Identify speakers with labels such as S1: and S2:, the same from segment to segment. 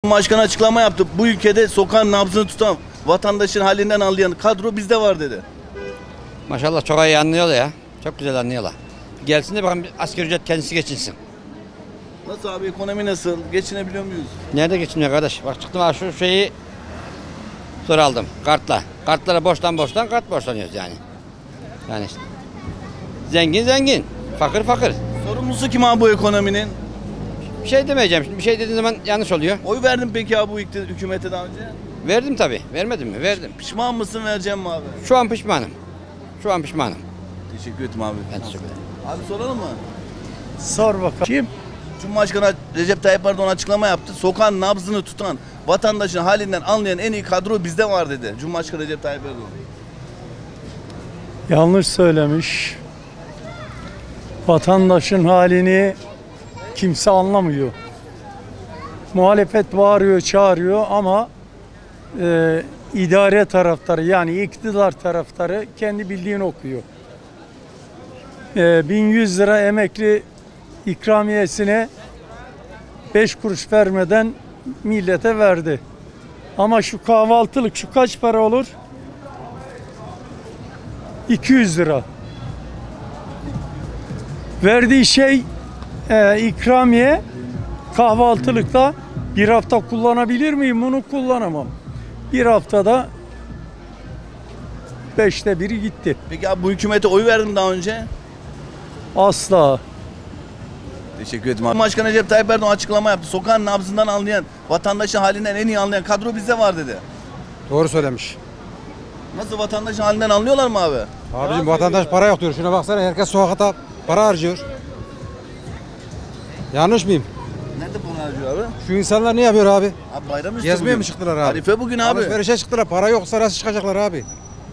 S1: Cumhurbaşkanı açıklama yaptı. Bu ülkede sokağın nabzını tutan, vatandaşın halinden anlayan kadro bizde var dedi.
S2: Maşallah çok iyi anlıyorlar ya. Çok güzel anlıyorlar. Gelsin de bakalım asgari ücret kendisi geçinsin.
S1: Nasıl abi, ekonomi nasıl? Geçinebiliyor muyuz?
S2: Nerede geçiniyor kardeş? Bak çıktım ha şu şeyi zor aldım kartla. Kartlara borçtan kart borçlanıyoruz yani. Yani işte. Zengin, fakir fakir.
S1: Sorumlusu kim abi bu ekonominin?
S2: Bir şey demeyeceğim şimdi. Bir şey dediğin zaman yanlış oluyor.
S1: Oy verdin peki abi bu hükümete daha önce?
S2: Verdim tabii. Vermedim mi? Verdim.
S1: Pişman mısın, vereceğim mi abi?
S2: Şu an pişmanım.
S1: Teşekkür ederim abi.
S2: Ben teşekkür ederim.
S1: Abi soralım mı?
S3: Sor bakalım. Kim?
S1: Cumhurbaşkanı Recep Tayyip Erdoğan açıklama yaptı. Sokağın nabzını tutan, vatandaşın halinden anlayan en iyi kadro bizde var dedi. Cumhurbaşkanı Recep Tayyip Erdoğan.
S3: Yanlış söylemiş. Vatandaşın halini kimse anlamıyor. Muhalefet bağırıyor, çağırıyor ama idare taraftarı yani iktidar taraftarı kendi bildiğini okuyor. 1100 lira emekli ikramiyesine 5 kuruş vermeden millete verdi. Ama şu kahvaltılık şu kaç para olur? 200 lira. Verdiği şey ikramiye kahvaltılıkta bir hafta kullanabilir miyim? Bunu kullanamam. Bir haftada 1/5 gitti.
S1: Peki abi bu hükümete oy verdin daha önce?
S3: Asla.
S1: Teşekkür ederim abi. Cumhurbaşkanı Recep Tayyip Erdoğan açıklama yaptı. Sokağın nabzından anlayan, vatandaşın halinden en iyi anlayan kadro bizde var dedi.
S4: Doğru söylemiş.
S1: Nasıl, vatandaşın halinden anlıyorlar mı abi?
S4: Abicim vatandaş para yok diyor. Şuna baksana, herkes sokakta para harcıyor. Yanlış mıyım?
S1: Nerede bunu harcıyor abi?
S4: Şu insanlar ne yapıyor abi?
S1: Abi bayram üstü
S4: Gezmeye
S1: bugün.
S4: mi çıktılar abi?
S1: Arife bugün abi.
S4: Alışverişe çıktılar. Para yoksa nasıl çıkacaklar abi?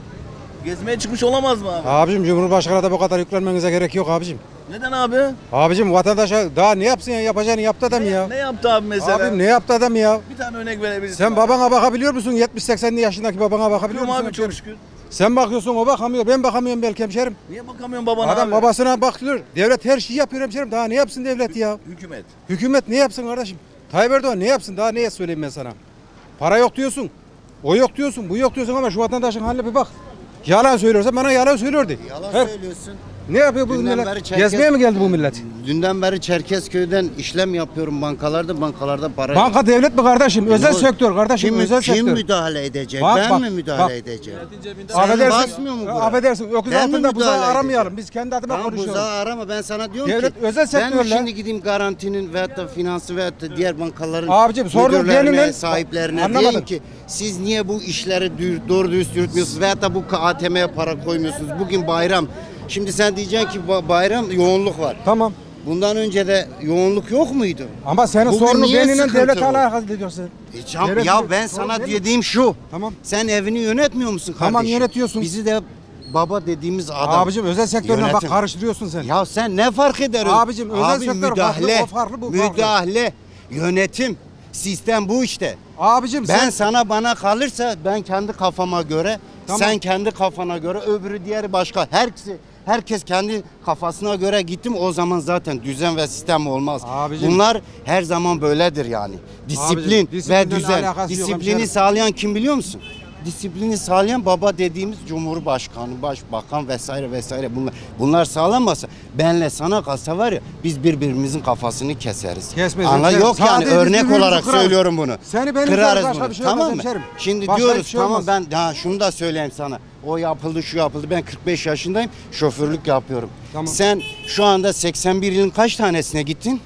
S1: Gezmeye çıkmış olamaz mı abi?
S4: Abicim Cumhurbaşkanı da bu kadar yüklenmenize gerek yok abicim.
S1: Neden abi?
S4: Abicim vatandaşa daha ne yapsın ya? Yapacağını yaptı adam ya.
S1: Ne yaptı abi mesela?
S4: Abim ne yaptı adam ya?
S1: Bir tane örnek verebilirsin.
S4: Sen babana bakabiliyor musun? 70-80'li yaşındaki babana bakabiliyor
S1: Bakıyorum
S4: musun?
S1: abi çok
S4: hemşerim?
S1: şükür.
S4: Sen bakıyorsun, o bakamıyor. Ben bakamıyorum belki hemşerim.
S1: Niye bakamıyorsun babana
S4: Adam
S1: abi?
S4: babasına bakıyor. Devlet her şeyi yapıyor hemşerim. Daha ne yapsın devlet ya?
S1: Hükümet.
S4: Hükümet ne yapsın kardeşim? Tayyip Erdoğan ne yapsın? Daha neye söyleyeyim ben sana? Para yok diyorsun. O yok diyorsun, bu yok diyorsun ama şu vatandaşın haline bir bak. Yalan söylüyorsa bana yalan söylüyordu.
S5: Yalan söylüyorsun.
S4: Ne yapıyor bu
S5: Dünden
S4: millet?
S5: beri
S4: Gezmeye mi geldi bu millet?
S5: Dünden beri Çerkezköy'den işlem yapıyorum bankalarda para.
S4: Banka devlet mi kardeşim? Özel
S5: Ne-
S4: sektör kardeşim, özel
S5: kim
S4: sektör.
S5: müdahale edecek?
S4: Bak,
S5: Ben
S4: bak,
S5: mi müdahale
S4: bak.
S5: edeceğim? Sen basmıyor mu buraya?
S4: Affedersin, öküz
S5: Ben mi
S4: altında buzağı
S5: müdahale
S4: aramayalım.
S5: edeceğim?
S4: Biz kendi adıma
S5: Tamam
S4: konuşuyoruz.
S5: buzağı arama, ben sana diyorum
S4: Devlet
S5: ki
S4: özel
S5: ben mi
S4: sektörle-
S5: şimdi gideyim garantinin veyahut da finansı veyahut da diğer bankaların
S4: Abicim, sordum,
S5: müdürlerine,
S4: gelin-
S5: sahiplerine
S4: Anlamadım.
S5: diyeyim ki siz niye bu işleri doğru dürüst yürütmüyorsunuz veyahut da bu ATM'ye para koymuyorsunuz? Bugün bayram. Şimdi sen diyeceksin ki bayram yoğunluk var.
S4: Tamam.
S5: Bundan önce de yoğunluk yok muydu?
S4: Ama senin
S5: Bugün
S4: sorunu
S5: niye
S4: benimle
S5: sıkıntı
S4: devlet
S5: bu?
S4: alakası ediyorsun. Devlet-
S5: Ya ben
S4: sorun
S5: sana
S4: değil mi?
S5: dediğim şu.
S4: Tamam.
S5: Sen evini yönetmiyor musun kardeşim?
S4: Tamam, yönetiyorsun.
S5: Bizi de baba dediğimiz adam.
S4: Abicim özel sektörle bak
S5: Yönetim.
S4: karıştırıyorsun sen.
S5: Ya sen ne fark eder?
S4: Abicim, özel sektör
S5: müdahale,
S4: farklı, o farklı, bu farklı.
S5: müdahale, yönetim, sistem bu işte.
S4: Abicim
S5: Ben
S4: sen
S5: sana bana kalırsa ben kendi kafama göre,
S4: Tamam.
S5: sen kendi kafana göre, öbürü diğeri başka. Herkes kendi kafasına göre gittim, o zaman zaten düzen ve sistem olmaz.
S4: Abicim.
S5: Bunlar her zaman böyledir yani. Disiplin
S4: Abicim,
S5: ve
S4: disiplinle
S5: düzen.
S4: alakası yok
S5: Disiplini
S4: hemşerim.
S5: sağlayan kim biliyor musun? Disiplini sağlayan baba dediğimiz Cumhurbaşkanı, Başbakan vesaire vesaire bunlar sağlanmasa benle sana kalsa var ya biz birbirimizin kafasını keseriz.
S4: Kesmez
S5: Anla
S4: hemşerim.
S5: yok yani
S4: Sadece biz
S5: örnek
S4: birbirimizi
S5: olarak
S4: kırarız.
S5: söylüyorum bunu.
S4: Seni benim
S5: Kırarız
S4: başka
S5: bunu.
S4: bir şey olmaz
S5: Tamam mı?
S4: hemşerim.
S5: Şimdi
S4: Başka
S5: diyoruz
S4: bir şey
S5: tamam
S4: olmaz.
S5: ben şunu da söyleyeyim sana. O yapıldı şu yapıldı. Ben 45 yaşındayım. Şoförlük yapıyorum.
S4: Tamam.
S5: Sen şu anda 81 yılın kaç tanesine gittin?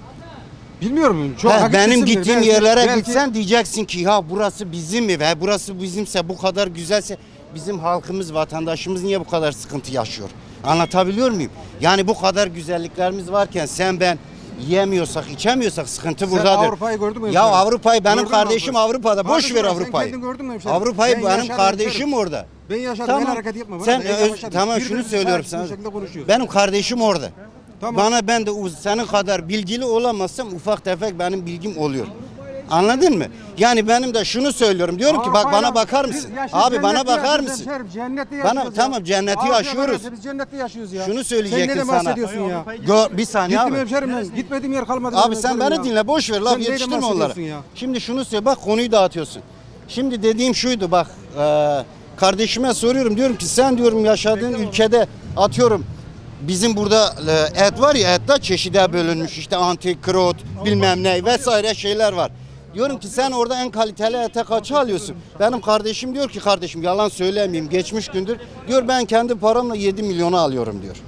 S4: bilmiyorum. Çok
S5: Ha,
S4: vakit
S5: benim
S4: kesimdir.
S5: gittiğim
S4: Belki-
S5: yerlere
S4: belki-
S5: gitsen diyeceksin ki ya burası bizim mi ve burası bizimse bu kadar güzelse bizim halkımız, vatandaşımız niye bu kadar sıkıntı yaşıyor? Anlatabiliyor muyum? Yani bu kadar güzelliklerimiz varken sen ben yiyemiyorsak, içemiyorsak sıkıntı
S4: Sen
S5: buradadır.
S4: Avrupa'yı gördün mü
S5: Ya
S4: hemşerim?
S5: Avrupa'yı benim
S4: Gördün mü
S5: kardeşim Avrupa'da. Boş
S4: Kardeşim,
S5: ver
S4: sen
S5: Avrupa'yı.
S4: kendin gördün mü hemşerim?
S5: Avrupa'yı
S4: Ben
S5: benim
S4: yaşadım
S5: kardeşim
S4: hemşerim.
S5: orada.
S4: Ben yaşadım, el hareketi yapma bana.
S5: Sen
S4: Ben yaşadım.
S5: tamam şunu
S4: Birbirimizi
S5: söylüyorum
S4: saygısız
S5: sana.
S4: bir şekilde konuşuyoruz.
S5: Benim kardeşim orada.
S4: Tamam.
S5: Bana ben de senin kadar bilgili olamazsam ufak tefek benim bilgim oluyor. Anladın mı? Yani benim de şunu söylüyorum. Diyorum ki bak bana bakar mısın? Abi bana bakar mısın? Bana tamam cenneti yaşıyoruz.
S4: Biz cennette yaşıyoruz ya.
S5: Şunu söyleyecektim
S4: sen
S5: sana.
S4: neden bahsediyorsun ya?
S5: Bir saniye
S4: Gittim
S5: abi.
S4: hemşerim ben. Gitmediğim yer kalmadı.
S5: Abi sen beni dinle boş ver laf
S4: Sen neyden
S5: yetiştirme onlara.
S4: bahsediyorsun ya?
S5: Şimdi şunu söyle bak konuyu dağıtıyorsun. Şimdi dediğim şuydu bak kardeşime soruyorum diyorum ki sen diyorum yaşadığın ülkede atıyorum bizim burada et var ya etler çeşide bölünmüş işte antik, krot bilmem ne vesaire şeyler var. Diyorum ki sen orada en kaliteli ete kaça alıyorsun? Benim kardeşim diyor ki kardeşim yalan söylemeyeyim geçmiş gündür diyor ben kendi paramla 7 milyona alıyorum diyor.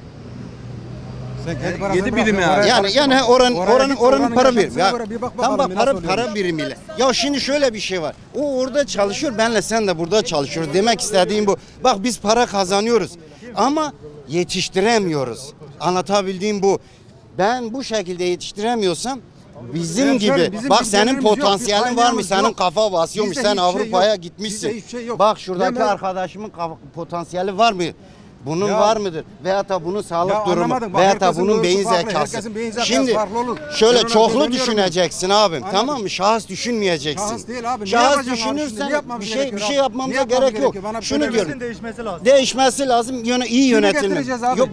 S1: Yedi birim yani.
S5: Yani oranın para birimi. Ya, tam bak
S4: para
S5: para birimiyle. Ya şimdi şöyle bir şey var. O orada çalışıyor, benle sen de burada çalışıyoruz. Demek istediğim bu. Bak biz para kazanıyoruz ama yetiştiremiyoruz. Anlatabildiğim bu. Ben bu şekilde yetiştiremiyorsam bizim gibi. Bak senin potansiyelin var mı? Senin kafa basıyormuş. Sen Avrupa'ya gitmişsin. Bak şuradaki arkadaşımın potansiyeli var mı? Bunun var mıdır? Veyahut da bunun sağlık durumu veyahut da bunun beyin zekası. Şimdi şöyle çoklu düşüneceksin abim. Tamam mı? Şahıs düşünmeyeceksin.
S4: Şahıs değil abi.
S5: Şahıs düşünürsen bir şey yapmamıza gerek yok. Şunu diyorum. Değişmesi lazım. İyi yönetilmek. Yok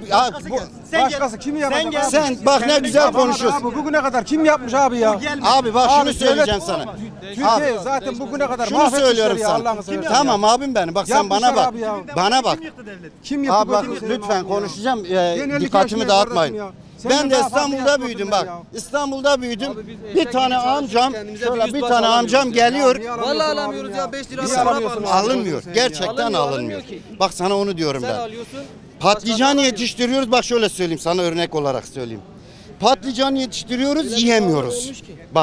S4: Başkası kimi yapacak?
S5: sen bak ne güzel konuşuyorsun.
S4: Abi bugüne kadar kim yapmış abi ya?
S5: Abi bak şunu söyleyeceğim sana.
S4: Türkiye zaten bugüne kadar
S5: Şunu söylüyorum sana. Tamam abim benim. Bak sen bana bak. Bana bak.
S4: Kim yaptı?
S5: Abi bak lütfen konuşacağım. Dikkatimi dağıtmayın. Ben de İstanbul'da büyüdüm bak. İstanbul'da büyüdüm. Bir tane amcam, şöyle bir tane amcam geliyor.
S6: Vallahi alamıyoruz ya 5 lira.
S5: Alınmıyor. Gerçekten alınmıyor. Bak sana onu diyorum ben. Patlıcan yetiştiriyoruz. Bak şöyle söyleyeyim sana örnek olarak söyleyeyim. Patlıcan yetiştiriyoruz, yiyemiyoruz. Bak.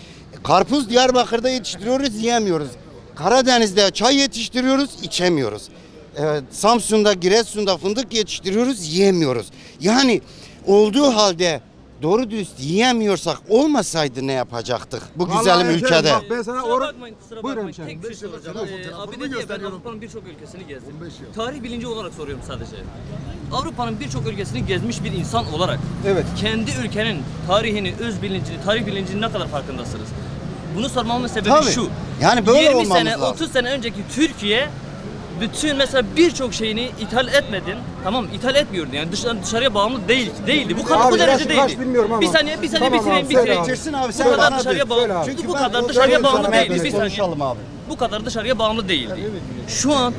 S5: Karpuz Diyarbakır'da yetiştiriyoruz, yiyemiyoruz. Karadeniz'de çay yetiştiriyoruz, içemiyoruz. Samsun'da, Giresun'da fındık yetiştiriyoruz, yiyemiyoruz. Yani olduğu halde doğru dürüst yiyemiyorsak olmasaydı ne yapacaktık bu güzelim ülkede?
S4: Bak ben sana
S6: Buyurun tek bir şey soracağım. Abi dedi ya ben Avrupa'nın birçok ülkesini gezdim. Tarih bilinci olarak soruyorum sadece. Avrupa'nın birçok ülkesini gezmiş bir insan olarak
S4: Evet.
S6: kendi ülkenin tarihini, öz bilincini, tarih bilincini ne kadar farkındasınız? Bunu sormamın sebebi
S5: Tabii.
S6: şu.
S5: Yani böyle
S6: 20
S5: olmamız
S6: sene,
S5: lazım.
S6: 30 sene önceki Türkiye bütün mesela birçok şeyini ithal etmedin. Tamam ithal etmiyordu yani dışarıya bağımlı değildi. Bu kadar
S4: Abi,
S6: bu derece
S4: kaç
S6: değildi.
S4: bilmiyorum ama.
S6: Bir saniye
S4: Tamam
S6: bitireyim.
S4: abi, söyle abi.
S5: Bitirsin abi
S6: Bu
S5: sen
S6: kadar
S5: bana
S6: dışarıya
S5: diyor.
S6: bağımlı.
S5: Çünkü
S6: Bu
S5: ben
S6: kadar
S5: o
S6: dışarıya
S5: söyleyeyim
S6: bağımlı
S5: sana,
S6: değildi.
S5: biz
S6: Bir saniye.
S5: konuşalım abi.
S6: Bu kadar dışarıya bağımlı değildi. Şu an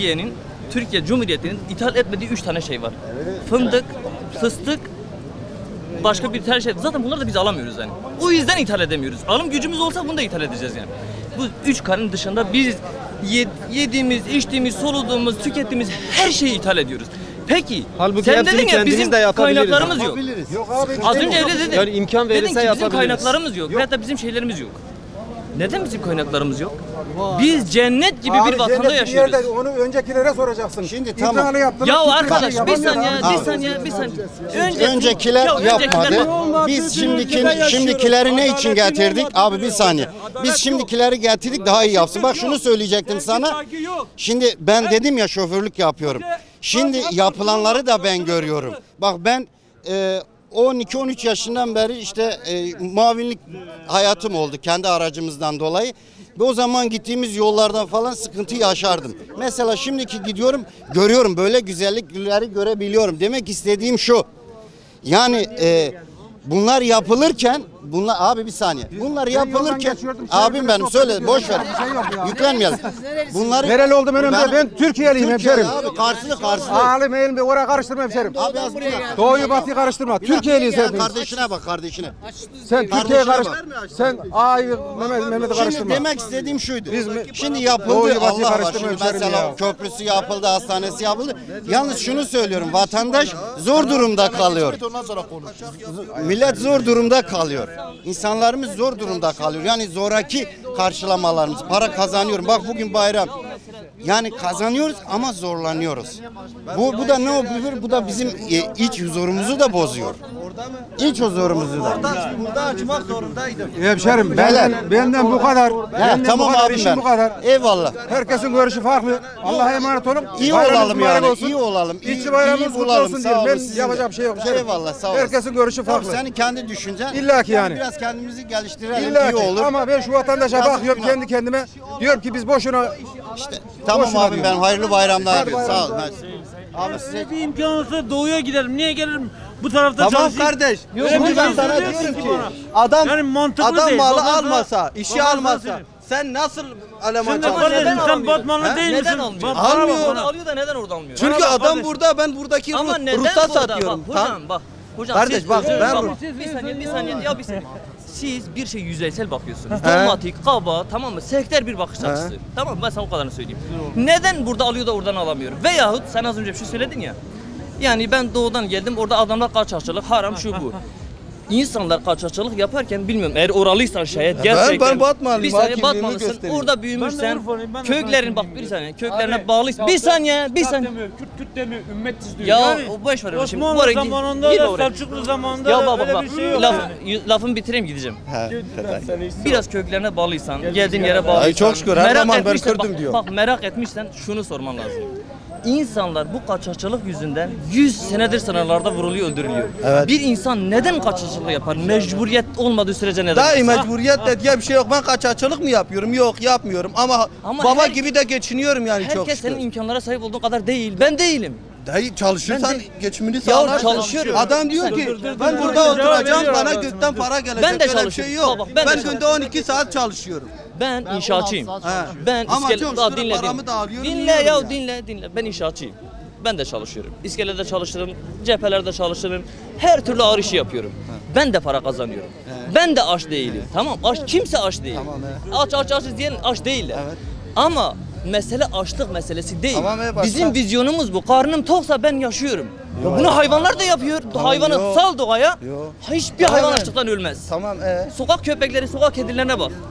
S6: Türkiye Cumhuriyeti'nin ithal etmediği 3 tane şey var. Fındık, fıstık, başka bir tane şey. Zaten bunları da biz alamıyoruz yani. O yüzden ithal edemiyoruz. Alım gücümüz olsa bunu da ithal edeceğiz yani. Bu 3 kanın dışında biz yediğimiz, içtiğimiz, soluduğumuz, tükettiğimiz her şeyi ithal ediyoruz. Peki
S7: Halbuki
S6: sen
S7: hepsini
S6: dedin ya
S7: kendimiz
S6: bizim
S7: de yapabiliriz.
S6: kaynaklarımız yok.
S4: Yok abi.
S6: Az önce öyle dedin.
S7: Yani imkan verirse
S6: dedin ki bizim
S7: yapabiliriz.
S6: kaynaklarımız yok. Veyahut da bizim şeylerimiz yok. Neden bizim kaynaklarımız yok? Biz cennet gibi bir vatanda yaşıyoruz.
S4: Yerde, onu öncekilere soracaksın.
S5: Şimdi tamam.
S4: İmtihanı yaptılar,
S6: Ya
S4: tuttular,
S6: arkadaş bir
S4: yapamıyor
S6: saniye,
S4: abi.
S6: bir saniye.
S5: Öncekiler yapmadı.
S4: olmadı,
S5: Biz
S4: Türkiye'de
S5: şimdikileri ne için
S4: yaşıyoruz.
S5: getirdik?
S4: Adaletin
S5: Abi bir
S4: olmadığı
S5: saniye.
S4: adalet
S5: Biz
S4: yok.
S5: şimdikileri getirdik daha iyi yapsın. Bak şunu söyleyecektim sana. Şimdi ben dedim ya şoförlük yapıyorum. Şimdi yapılanları da ben görüyorum. Bak ben 12-13 yaşından beri işte muavinlik hayatım oldu kendi aracımızdan dolayı. Ve o zaman gittiğimiz yollardan falan sıkıntı yaşardım. Mesela şimdiki gidiyorum görüyorum böyle güzellikleri görebiliyorum. Demek istediğim şu. Yani bunlar yapılırken abi bir saniye. Bunlar yapılırken abim benim söyle boş ver. Yüklenmeyelim. Bunları
S4: Nereli oldum önümde? Ben Türkiye'liyim hemşerim.
S5: Abi karşılık.
S4: Alim elimde oraya karıştırma hemşerim.
S5: Abi az buraya.
S4: Doğuyu batıyı karıştırma. Türkiye'liyiz hepimiz.
S5: Kardeşine bak kardeşine.
S4: Sen Türkiye'ye
S5: Kardeşine
S4: karıştır. Sen A'yı Mehmet'i
S5: Şimdi
S4: karıştırma.
S5: demek istediğim şuydu. Şimdi
S4: Doğuyu
S5: yapıldı
S4: batıyı
S5: Allah var.
S4: karıştırma
S5: Şimdi
S4: hemşerim
S5: mesela
S4: ya.
S5: köprüsü yapıldı, hastanesi yapıldı. Yalnız şunu söylüyorum. Vatandaş zor durumda kalıyor. Millet zor durumda kalıyor. İnsanlarımız zor durumda kalıyor. Yani zoraki karşılamalarımız. Para kazanıyorum. Bak bugün bayram. Yani kazanıyoruz ama zorlanıyoruz. Bu da ne oluyor? Bu da bizim iç huzurumuzu da bozuyor. İç huzurumuzu da.
S7: Burada açmak zorundaydım.
S4: Hemşerim benden bu kadar. Benden
S5: Tamam
S4: bu kadar,
S5: abi
S4: işim
S5: ben.
S4: bu kadar.
S5: Eyvallah.
S4: Herkesin görüşü farklı. Allah'a emanet olun.
S5: İyi
S4: Bayramınız
S5: olalım
S4: mübarek
S5: yani.
S4: olsun.
S5: İyi olalım.
S4: İşçi bayramınız kutlu
S5: olalım.
S4: olsun
S5: Sağ
S4: diyorum.
S5: olun
S4: Ben
S5: sizin de.
S4: yapacak bir şey yok.
S5: Eyvallah sağ olasın.
S4: Herkesin görüşü
S5: Tamam,
S4: farklı.
S5: senin kendi düşüncen.
S4: İlla ki yani.
S5: Biraz kendimizi geliştirelim
S4: İlla
S5: iyi
S4: ki.
S5: olur.
S4: Ama ben şu vatandaşa
S5: Yazık
S4: bakıyorum
S5: günah.
S4: kendi kendime. Diyorum ki biz boşuna
S5: Tamam
S4: boşuna
S5: abim ben
S4: diyorum.
S5: hayırlı bayramlar
S4: Hadi
S5: diliyorum. Sağ ol.
S4: bayramlar.
S5: Abi size
S8: Bir imkan olsa doğuya giderim. Niye gelirim? Bu tarafta
S7: Tamam
S8: çalışayım.
S7: kardeş.
S8: Öyle
S7: Şimdi
S8: bir
S7: ben
S8: şey
S7: sana
S8: söylüyorsun
S7: diyorum
S8: ki
S7: ki
S8: bana.
S7: adam
S8: Yani mantıklı
S7: adam
S8: değil.
S7: malı
S8: Bakan sana-
S7: almasa, işi
S8: bakan sana
S7: almasa
S8: söylüyor.
S7: sen nasıl eleman
S8: Şimdi
S7: çalışıyorsun?
S8: kardeşim sen
S6: almıyor?
S8: Batmanlı değil misin?
S6: Neden almıyor?
S8: Bana bak
S7: Almıyor.
S8: bana.
S6: Alıyor da neden orada almıyor?
S7: Çünkü
S8: Bana bak
S7: adam
S8: kardeş.
S7: burada ben buradaki
S6: Ama neden
S7: ruhsat
S6: burada?
S7: satıyorum.
S6: Bak
S7: Tamam.
S6: hocam bak. Hocam
S7: Kardeş
S6: siz,
S7: bak, ben
S6: bir saniye. Siz bir şey yüzeysel bakıyorsunuz. Dogmatik, kaba, tamam mı? Sektör bir bakış açısı. Tamam mı? Ben sana o kadarını söyleyeyim. Neden burada alıyor da oradan alamıyor? Veyahut sen az önce bir şey söyledin ya. Yani ben doğudan geldim. Orada adamlar kaçakçılık, haram şu bu. İnsanlar kaçakçılık yaparken bilmiyorum eğer oralıysan şayet gerçekten
S7: ben Batmanlıyım,
S6: bir saniye
S7: hakimliğimi
S6: Batmanlısın
S7: gösteriyorum.
S6: orada
S8: Ben
S6: büyümüşsen
S8: de Urfalıyım, ben de
S6: köklerin bak
S8: Fransızlıyım.
S6: bir saniye köklerine
S8: Abi,
S6: bağlıysan bir saniye
S8: demiyor, Kürt demiyor, ümmet diyor.
S6: ya o boş ver şimdi
S8: Osmanlı
S6: oraya
S8: zamanında
S6: gir
S8: da
S6: oraya.
S8: Selçuklu zamanında
S6: Ya
S8: da
S6: baba
S8: öyle
S6: bak
S8: bir şey yok.
S6: lafımı bitireyim gideceğim.
S8: Yani.
S6: Biraz köklerine bağlıysan, geldiğin yere bağlıysan.
S7: Ay çok şükür, her
S6: merak
S7: zaman ben
S6: etmişsen,
S7: Kürt'üm
S6: bak,
S7: diyor.
S6: Bak merak etmişsen şunu sorman lazım. İnsanlar bu kaçakçılık yüzünden 100 senedir sınırlarda vuruluyor, öldürülüyor. Bir insan neden kaçakçılık yapar? Mecburiyet olmadığı sürece neden?
S7: Dahi
S6: yapar?
S7: mecburiyet diye bir şey yok. Ben kaçakçılık mı yapıyorum? Yok yapmıyorum. Ama baba
S6: her-
S7: gibi de geçiniyorum yani çok
S6: Herkes
S7: şükür.
S6: senin imkanlara sahip olduğun kadar değil. Ben değilim.
S7: Dahi çalışırsan
S6: Ben de-
S7: geçimini
S6: Ya
S7: sağlarsın.
S6: çalışıyorum.
S7: Adam diyor ki ben
S8: dur,
S7: burada
S8: dur,
S7: oturacağım
S8: veriyor
S7: bana
S8: adam.
S7: gökten para gelecek.
S6: Ben de
S7: Öyle bir
S6: çalışıyorum.
S7: şey yok.
S6: Baba, ben de
S7: Ben günde 12 saat çalışıyorum.
S6: Ben inşaatçıyım. Ben
S7: Ama
S6: iskele...
S7: çok
S6: Daha
S7: şükür
S6: dinle,
S7: paramı
S6: dinle.
S7: da alıyorum,
S6: Dinle
S7: yiyorum
S6: ya
S7: yani.
S6: dinle. Ben inşaatçıyım. Ben de çalışıyorum. İskelede çalışırım, cephelerde çalışırım. Her türlü ağır işi yapıyorum. Ben de para kazanıyorum. Ben de aç değilim. Tamam, kimse aç değil. Aç diyen aç değiller. Ama mesele açlık meselesi değil.
S7: Tamam, başka.
S6: Bizim vizyonumuz bu. Karnım toksa ben yaşıyorum. Ya bunu hayvanlar da yapıyor. Hayvanı
S7: yok.
S6: sal doğaya.
S7: Yok.
S6: Hiçbir hayvan
S7: Aynen.
S6: açlıktan ölmez.
S7: Tamam
S6: Sokak köpekleri, sokak kedilerine bak.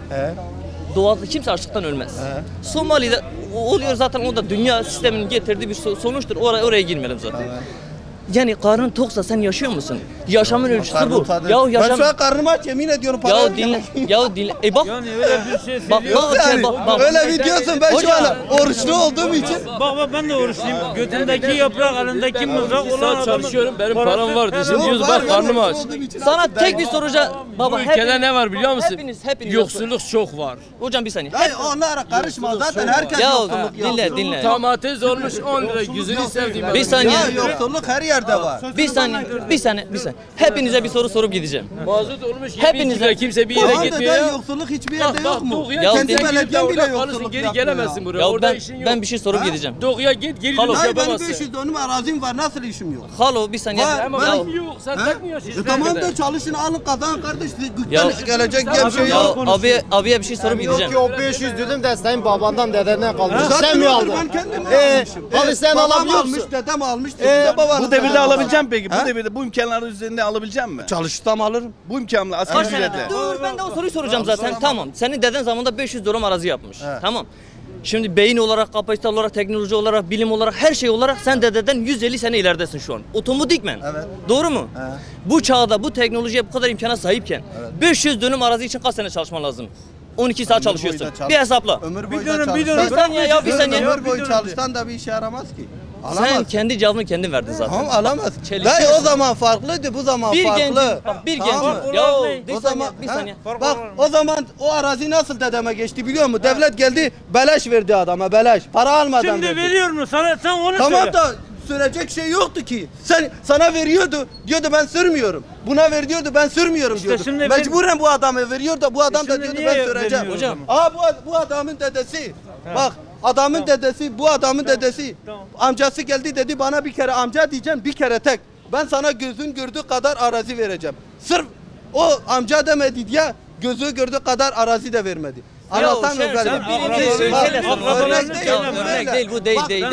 S6: Doğada kimse açlıktan ölmez. Somali'de oluyor zaten, o da dünya sisteminin getirdiği bir sonuçtur. Oraya girmeyelim zaten. Yani karnın toksa sen yaşıyor musun? Yaşamın ölçüsü bu.
S7: Ben şu an karnım aç, yemin ediyorum para yok.
S6: Ya dinle. Bak.
S8: Yani öyle bir şey
S6: Bak,
S8: söylüyor.
S6: bak.
S7: Öyle bir diyorsun, ben şu an oruçlu olduğum için.
S8: Bak ben de oruçluyum. Götündeki yaprak, elindeki mızrak olan adamın
S9: çalışıyorum, benim
S8: parası
S9: param var.
S8: helal
S9: Dizim
S8: olsun.
S9: diyoruz bak karnım aç.
S6: Sana tek bir soracağım. Baba
S9: Bu ülkede ne var biliyor musun?
S6: Hepiniz.
S9: Yoksulluk çok var.
S6: Hocam bir saniye.
S7: Hayır onlara karışma, zaten herkes
S6: Ya
S7: yoksulluk yapıyor.
S6: dinle.
S9: Domates olmuş 10 lira, yüzünü sevdiğim
S6: Bir saniye.
S7: Ya yoksulluk her yerde var.
S6: Bir saniye. Hepinize bir soru sorup gideceğim.
S9: Mazot olmuş 7
S6: Hepinize-
S9: lira, kimse bir yere
S7: Tamam da
S9: gitmiyor
S7: ben
S9: ya.
S7: yoksulluk hiçbir yerde
S9: Bak
S7: yok mu?
S9: doğuya
S6: Ya
S7: Kendi
S6: git,
S7: belediyen bile
S9: kalırsın,
S7: yoksulluk
S9: geri
S7: yapmıyor
S9: gelemezsin
S7: ya.
S9: buraya.
S6: Ya
S9: Orada işin yok.
S6: ben bir şey sorup gideceğim.
S9: Doğuya git, geri
S6: Halo.
S9: dönüş
S7: Hayır benim
S9: yapamazsın.
S7: 500 dönüm arazim var, nasıl işim yok?
S6: Halo bir saniye.
S7: Var,
S9: Ama
S7: ben-
S9: ben yok, sen
S7: He?
S9: takmıyorsun.
S7: Tamam da çalışın alın kazan kardeş.
S6: Ya-
S7: Gıktan gelecek diye bir şey
S6: Ya
S7: yok.
S6: abiye bir şey sorup gideceğim.
S10: o 500 dedim de senin babandan dedenden kalmış.
S7: Zaten
S10: Sen mi
S7: olur,
S10: aldın?
S7: ben kendim almışım.
S10: Hadi sen
S7: Babam
S10: alabiliyor
S7: almış,
S10: musun?
S7: dedem almış, siz de babanız.
S1: Bu devirde alabileceğim peki?
S7: Ha?
S1: Bu devirde bu imkanların üzerinde alabileceğim mi?
S7: Çalışsam alırım.
S1: Bu imkanla
S6: Kaç
S1: asgari
S6: tane?
S1: ücretle.
S6: Dur ben de o soruyu soracağım zaten. Tamam. Senin deden zamanında 500 dönüm arazi yapmış. Tamam. Şimdi beyin olarak, kapasite olarak, teknoloji olarak, bilim olarak, her şey olarak sen dededen 150 sene ileridesin şu an. Otomatikmen.
S7: Evet.
S6: Doğru mu? Bu çağda, bu teknolojiye bu kadar imkana sahipken 500 dönüm arazi için kaç sene çalışman lazım? 12 saat çalışıyorsun.
S7: boyu da çalış-
S6: Bir hesapla.
S7: Ömür boyu
S8: dönüm,
S7: da
S8: bir
S7: çalışsan-
S6: Bir saniye ya, bir saniye.
S7: Ömür boyu çalışsan da bir işe yaramaz ki. Alamaz.
S6: Sen kendi cevabını kendin verdin zaten.
S7: Tamam alamaz.
S6: Çelişiyorsun.
S7: Dayı o zaman farklıydı, bu zaman
S6: Bir
S7: farklı.
S6: gencin, bak bir
S7: Tamam mı?
S6: gencin. Ya bir
S7: O
S6: saniye,
S7: zaman
S6: bir
S7: ha?
S6: saniye.
S7: Bak o zaman o arazi nasıl dedeme geçti biliyor musun? Devlet geldi beleş verdi adama, beleş. Para almadan
S8: Şimdi
S7: verdi.
S8: veriyor mu sana? Sen onu
S7: Tamam
S8: söyle.
S7: da sürecek şey yoktu ki. Sana veriyordu, diyordu ben sürmüyorum. Buna ver diyordu ben sürmüyorum diyordu.
S8: şimdi
S7: Mecburen bu adama veriyor da bu adam da
S8: şimdi
S7: diyordu
S8: niye
S7: ben süreceğim.
S8: vermiyor
S6: Hocam.
S7: Bu adamın dedesi. Bak adamın dedesi, bu adamın dedesi. Amcası geldi dedi bana bir kere amca diyeceğim, bir kere tek. Ben sana gözün gördüğü kadar arazi vereceğim. Sırf o amca demedi diye gözü gördüğü kadar arazi de vermedi. Anlatamıyorum
S6: sen
S7: galiba.
S6: birini
S7: Bak,
S6: söyle,
S7: örnek değil,
S6: Ya,
S7: bu
S6: örnek
S7: böyle.
S6: değil, bu değil,
S7: Bak,
S6: değil.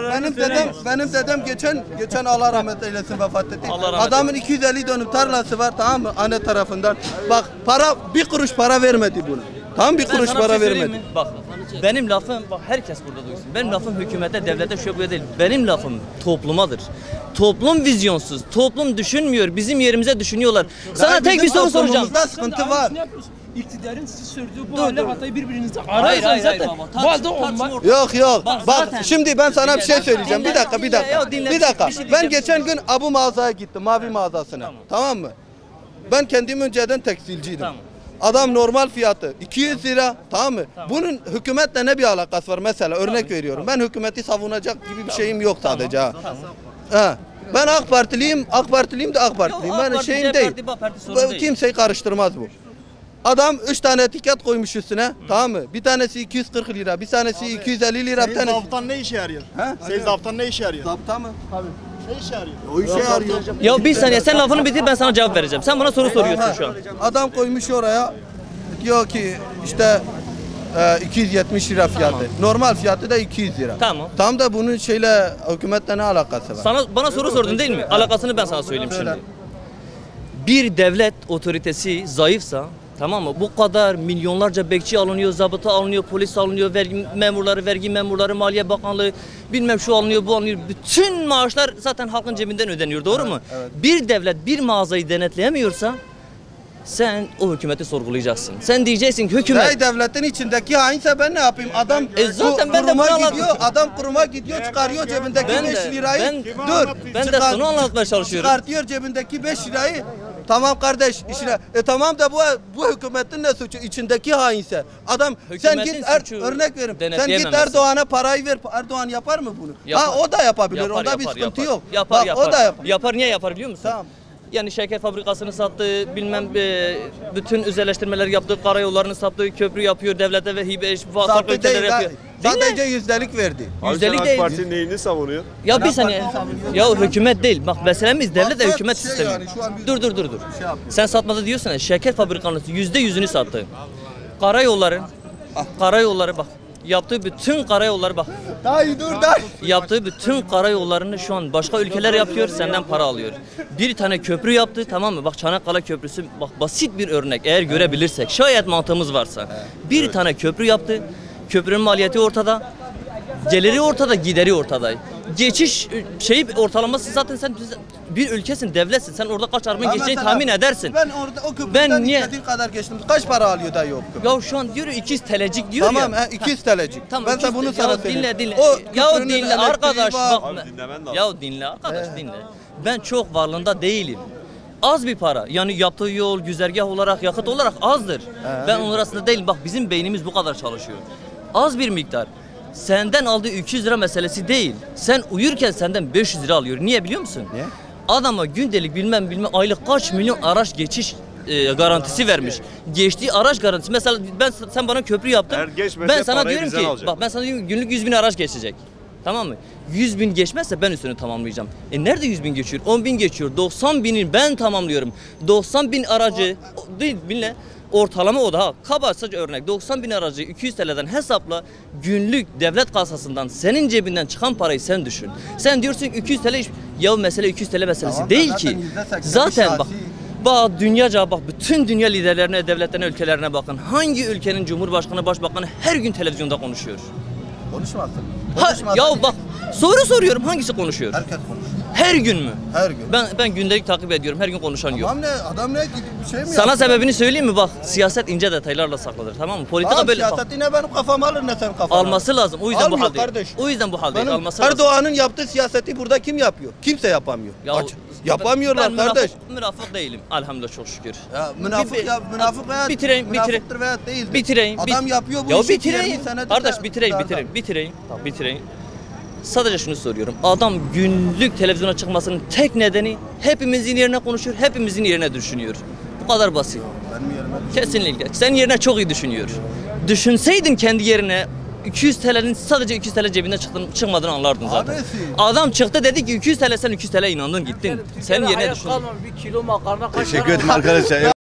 S7: Benim dedem geçen Allah rahmet eylesin vefat etti.
S6: Allah rahmet
S7: Adamın 250 dönüm tarlası var, tamam mı, anne tarafından. Bak bir kuruş para vermedi buna. Tam bir kuruş
S6: sana bir
S7: para
S6: şey söyleyeyim
S7: vermedi.
S6: mi? Bak Benim lafım, bak herkes burada duysun. Benim lafım hükümete, devlete, şu bu değil. Benim lafım toplumadır. Toplum vizyonsuz, toplum düşünmüyor, bizim yerimize düşünüyorlar. Sana tek bir soru soracağım.
S7: Sıkıntı var.
S8: İktidarın sizi sürdüğü bu
S6: Dur,
S8: hale
S6: dur.
S8: hatayı birbirinize
S6: Hayır, hayır,
S8: ararsanız
S6: hayır
S8: zaten
S6: baba.
S8: bu halde olmaz.
S7: Yok.
S6: Bak,
S7: Bak
S6: zaten-
S7: şimdi ben sana bir şey söyleyeceğim. Bir dakika.
S6: Dinle,
S7: Bir dakika.
S6: bir şey
S7: Ben
S6: diyeceğim.
S7: geçen gün Abu mağazaya gittim. Mavi mağazasına. Tamam mı? Ben kendim önceden tekstilciydim.
S6: Tamam.
S7: Adam normal fiyatı 200 lira, tamam mı? Bunun hükümetle ne bir alakası var mesela? Örnek veriyorum. Ben hükümeti savunacak gibi bir şeyim yok sadece ha. Ha. Ben AK Partiliyim de AK Partiliyim.
S6: Yok,
S7: Ben
S6: AK Parti,
S7: şeyim
S6: C
S7: değil.
S6: Parti, B Parti sorun değil.
S7: Kimseyi karıştırmaz bu. Adam 3 tane etiket koymuş üstüne, tamam mı? Bir tanesi 240 lira, bir tanesi 250 lira, bir tanesi...
S10: Zabıtan ne işe yarıyor?
S7: Ha?
S10: Seyir zabıtan ne işe yarıyor?
S7: Zabıta mı?
S10: Ne işe yarıyor?
S7: O işe yarıyor.
S6: Ya bir saniye, sen lafını bitir, ben sana cevap vereceğim. Sen bana soru soruyorsun şu an.
S7: Adam koymuş oraya, diyor ki işte 270 lira fiyatı. Normal fiyatı da 200 lira.
S6: Tamam.
S7: Tam da bunun şeyle hükümetle ne alakası var?
S6: Bana soru sordun değil mi? Alakasını ben sana söyleyeyim
S7: Söyle.
S6: şimdi. Bir devlet otoritesi zayıfsa, tamam mı? Bu kadar milyonlarca bekçi alınıyor, zabıta alınıyor, polis alınıyor, vergi memurları, Maliye Bakanlığı, bilmem şu alınıyor, bu alınıyor. Bütün maaşlar zaten halkın cebinden ödeniyor, doğru mu?
S7: evet.
S6: Bir devlet bir mağazayı denetleyemiyorsa sen o hükümeti sorgulayacaksın. Sen diyeceksin ki hükümet...
S7: Hey, devletin içindeki hainse ben ne yapayım? Adam
S6: zaten ben de
S7: kuruma
S6: bunu anladım.
S7: gidiyor, adam kuruma gidiyor, çıkarıyor cebindeki
S6: Ben
S7: 5
S6: de-
S7: lirayı.
S6: ben de sana anlatmaya çalışıyorum.
S7: Çıkartıyor cebindeki 5 lirayı. Tamam kardeş, işine. Tamam da bu hükümetin ne suçu? İçindeki hainse. Adam sen
S6: Hükümetin
S7: git
S6: suçu
S7: örnek verim. Sen git
S6: denetleyememesi.
S7: Erdoğan'a parayı ver. Erdoğan yapar mı bunu?
S6: Yapar.
S7: Ha, o da yapabilir.
S6: Yapar,
S7: Onda bir
S6: yapar,
S7: sıkıntı
S6: yapar.
S7: yok.
S6: Yapar,
S7: Bak, o da yapar.
S6: Yapar, niye yapar biliyor musun?
S7: Tamam.
S6: Yani şeker fabrikasını sattı, bilmem bütün özelleştirmeler yaptı, karayollarını sattı, köprü yapıyor, devlete ve hibe, farklı
S7: Sattı
S6: ülkelere
S7: değil.
S6: yapıyor.
S7: Sadece yüzdelik verdi.
S6: Yüzdelik değil.
S11: Parti'nin neyini savunuyor?
S6: Ya bir saniye. Ya hükümet değil. Bak meselemiz devlet ve
S7: Bak,
S6: hükümet
S7: şey
S6: sistemi.
S7: yani, şu an bir-
S6: Dur.
S7: yapıyor.
S6: Sen satmadı diyorsun ya, şeker fabrikanın %100'ünü sattı. Karayolları bak. Yaptığı bütün karayolları bak.
S7: Dayı dur dayı.
S6: Yaptığı bütün karayollarını şu an başka ülkeler yapıyor, senden para alıyor. Bir tane köprü yaptı, tamam mı? Bak Çanakkale Köprüsü, bak basit bir örnek eğer görebilirsek, şayet mantığımız varsa. Bir tane köprü yaptı, köprünün maliyeti ortada, geliri ortada, gideri ortada. Geçiş şeyi ortalaması zaten sen bir ülkesin, devletsin. Sen orada kaç araba geçeceğini
S7: Mesela
S6: tahmin edersin.
S7: Ben orada o köprüden
S6: niye-
S7: istediğim kadar geçtim. Kaç para alıyor dayı o köprü?
S6: Ya şu an diyor 200 TL'cik diyor
S7: Tamam,
S6: ya.
S7: 200 TL'cik.
S6: Tamam,
S7: Ben
S6: 200
S7: de bunu
S6: ya
S7: sana söyleyeyim.
S6: dinle.
S7: O
S6: Ya
S7: köprünün
S6: dinle
S7: elektriği
S6: arkadaş
S7: var.
S6: bak.
S11: Abi dinlemen lazım.
S6: Ya dinle arkadaş dinle. Ben çok varlığında değilim. Az bir para. Yani yaptığı yol, güzergah olarak, yakıt olarak azdır. Ben onun arasında değilim. Bak bizim beynimiz bu kadar çalışıyor. Az bir miktar. Senden aldığı 200 lira meselesi değil. Sen uyurken senden 500 lira alıyor. Niye biliyor musun?
S7: Niye?
S6: Adama gündelik bilmem aylık kaç milyon araç geçiş garantisi vermiş. Geçtiği araç garantisi. Mesela sen bana köprü yaptın.
S11: Eğer geçmese
S6: Ben sana
S11: parayı
S6: diyorum
S11: bizden
S6: ki
S11: alacak.
S6: bak ben sana diyorum ki günlük 100 bin araç geçecek. Tamam mı? 100 bin geçmezse ben üstünü tamamlayacağım. Nerede 100 bin geçiyor? 10 bin geçiyor. 90 binin ben tamamlıyorum. 90 bin aracı değil binle. Ortalama o da ha. Kabaca örnek 90 bin aracı 200 TL'den hesapla günlük devlet kasasından senin cebinden çıkan parayı sen düşün. Sen diyorsun ki 200 TL ya mesele 200 TL meselesi
S7: Tamam,
S6: değil
S7: zaten
S6: ki.
S7: %80'i
S6: Zaten bak.
S7: şahsi.
S6: Bak dünyaca bak bütün dünya liderlerine, devletlerine, ülkelerine bakın. Hangi ülkenin cumhurbaşkanı, başbakanı her gün televizyonda konuşuyor?
S7: Konuşmasın.
S6: Ya bak soru soruyorum hangisi konuşuyor?
S7: Herkes konuşuyor.
S6: Her gün mü?
S7: Her gün.
S6: Ben gündelik takip ediyorum. Her gün konuşan yok.
S7: Adam ne gidip bir şey mi
S6: Sana
S7: yaptı?
S6: sebebini söyleyeyim mi? Bak siyaset ince detaylarla saklıdır. Tamam mı? Politika
S7: Tamam,
S6: böyle bak,
S7: siyaseti ne benim kafam alır ne senin kafan alır.
S6: alması lazım. O yüzden
S7: Almıyor
S6: bu halde.
S7: kardeş.
S6: O yüzden bu halde
S7: Benim
S6: alması lazım.
S7: Erdoğan'ın yaptığı siyaseti burada kim yapıyor? Kimse yapamıyor.
S6: Ya,
S7: Yapamıyorlar
S6: ben
S7: kardeş.
S6: münafık değilim. Elhamdülillah çok şükür.
S7: Ya münafık veya
S6: bitireyim.
S7: münafıktır veya değildir.
S6: Bitireyim.
S7: Adam yapıyor bu
S6: ya
S7: işi.
S6: bitireyim.
S7: 20 senedir
S6: Kardeş
S7: de
S6: bitireyim. Bitireyim. Sadece şunu soruyorum. Adam günlük televizyona çıkmasının tek nedeni hepimizin yerine konuşuyor, hepimizin yerine düşünüyor. Bu kadar basit.
S7: Benim yerime düşün.
S6: Kesinlikle. Senin yerine çok iyi düşünüyor. Düşünseydin kendi yerine 200 TL'nin sadece 200 TL cebinden çıkmadığını anlardın zaten.
S7: Abisi.
S6: Adam çıktı dedi ki 200 TL sen 200 TL inandın gittin. Senin yerine düşün.
S8: Bir kilo makarna kaç
S1: Teşekkür
S8: para?
S1: ederim arkadaşlar.